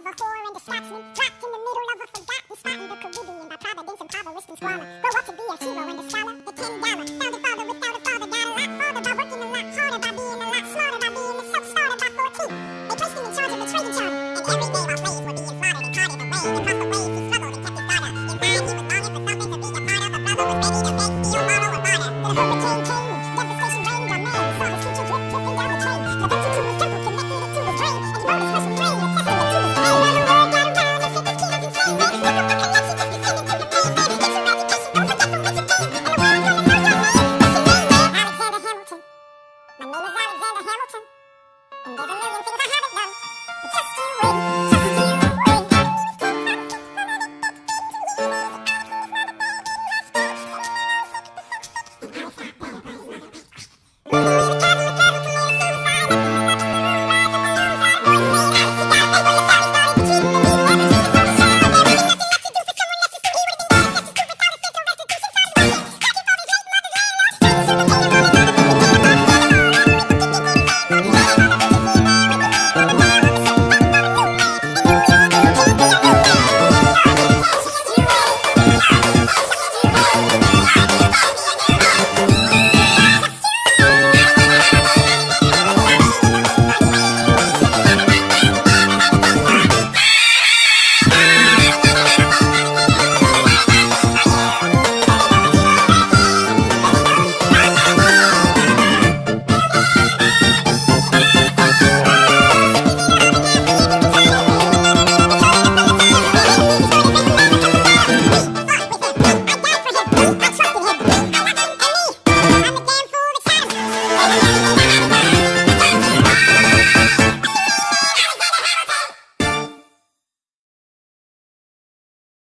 a whore and a Scotsman, trapped in the middle of a forgotten spot in the Caribbean by Providence impoverished and squalor. Grow up to be a hero and a scholar, the $10. Founded father without a father, got a lot farther by working a lot harder, by being a lot smarter, by being a self-starter by 14. They placed him in charge of the trading charter, and every day while slaves were being slaughtered and carted away across the waves, he struggled and kept his guard up. In time, he was longing for something to be a part of. A brother was ready to beg, steal, borrow, or barter. Then a hurricane came and devastation reigned on man. He saw his future drifting down the drain. The venture to his temple connected it to his brain, and he wrote his first refrain, a testament to his fame. Now the word got around and sent his key as he sang. Baby, look up a connection, just descending to the main. Baby, get your education, don't forget from what you gained. And the world gonna know your name. What's your name, man? Alexander Hamilton. My name is Alexander Hamilton. And there's a